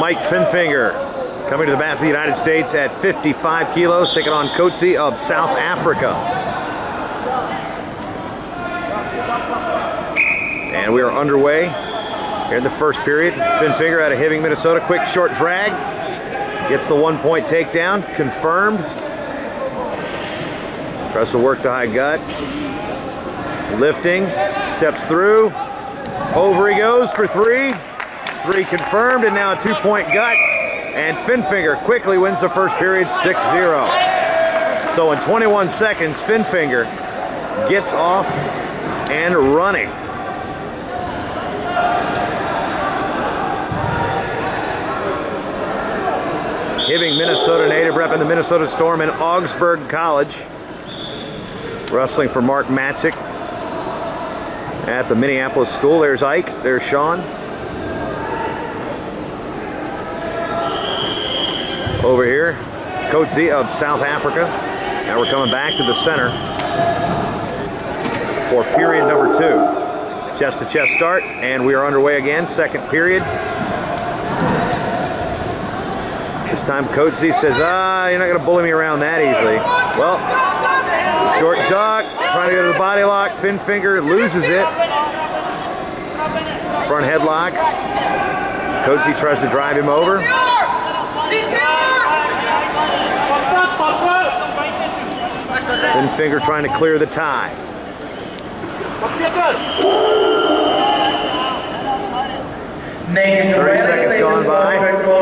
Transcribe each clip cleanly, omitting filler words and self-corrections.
Mike Finfinger coming to the bat for the United States at 55 kilos, taking on Coetzee of South Africa. And we are underway here in the first period. Finfinger out of Hibbing, Minnesota. Quick short drag. Gets the 1-point takedown. Confirmed. Tries to work the high gut. Lifting. Steps through. Over he goes for 3. 3 confirmed, and now a 2-point gut. And Finfinger quickly wins the first period 6-0. So in 21 seconds, Finfinger gets off and running. Hibbing, Minnesota native, repping the Minnesota Storm in Augsburg College. Wrestling for Mark Matzik at the Minneapolis school. There's Ike, there's Sean. Over here, Coetzee of South Africa. Now we're coming back to the center for period number 2. Chest-to-chest start, and we are underway again, second period. This time Coetzee says, you're not going to bully me around that easily. Well, short duck, trying to go to the body lock. Finfinger loses it. Front headlock. Coetzee tries to drive him over. Finfinger trying to clear the tie. 30 seconds gone by.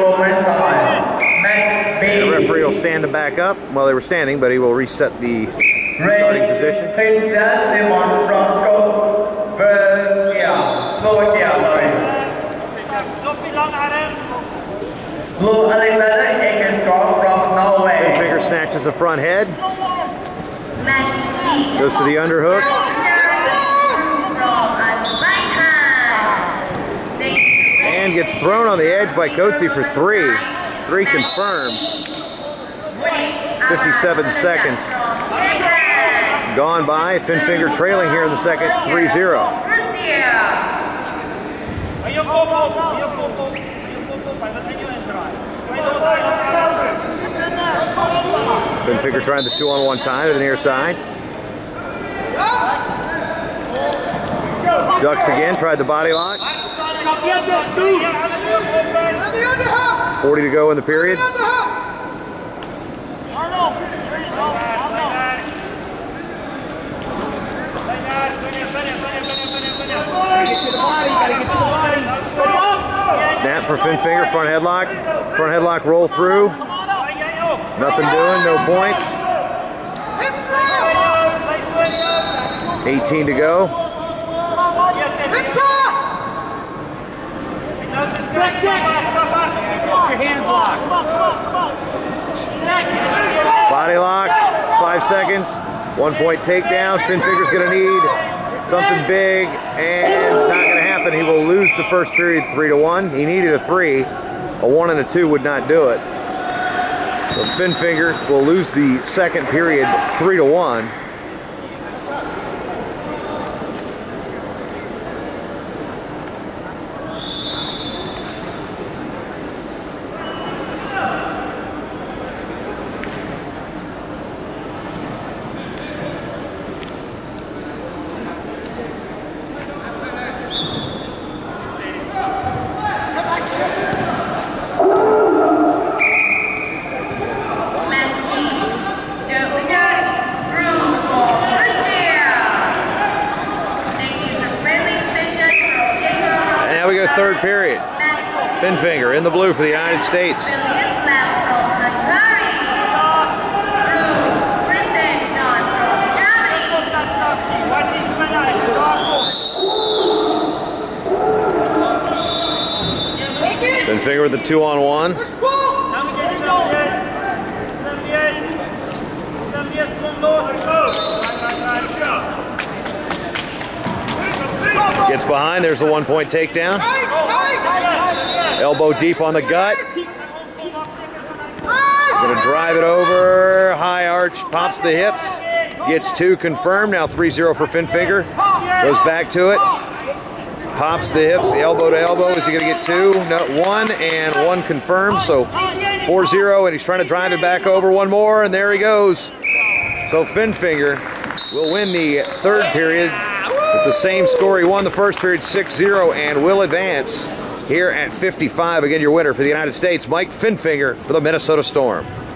The referee will stand to back up. Well, they were standing, but he will reset the starting position. Blue Alexander Ekenskov from Norway. Finfinger snatches the front head. Goes to the underhook. And gets thrown on the edge by Coetzee for 3. 3 confirmed. 57 seconds gone by. Finfinger trailing here in the second, 3-0. Finfinger trying the 2-on-1 tie to the near side. Ducks again, tried the body lock. 40 to go in the period. Snap for Finfinger, front headlock. Front headlock roll through. Nothing doing, no points. 18 to go. Body lock, 5 seconds. 1-point takedown. Finfinger's gonna need something big, and not gonna happen. He will lose the first period 3-1. He needed a 3. A 1 and a 2 would not do it. So Finfinger will lose the second period 3-1. Third period. Finfinger in the blue for the United States. Finfinger with the 2-on-1. Gets behind, there's a 1-point takedown. Elbow deep on the gut. Gonna drive it over, high arch, pops the hips. Gets 2 confirmed, now 3-0 for Finfinger. Goes back to it. pops the hips, elbow to elbow. Is he going to get two? No, one, and one confirmed. So 4-0, and he's trying to drive it back over. One more, and there he goes. So Finfinger will win the third period with the same score. He won the first period 6-0 and will advance here at 55. Again, your winner for the United States, Mike Finfinger for the Minnesota Storm.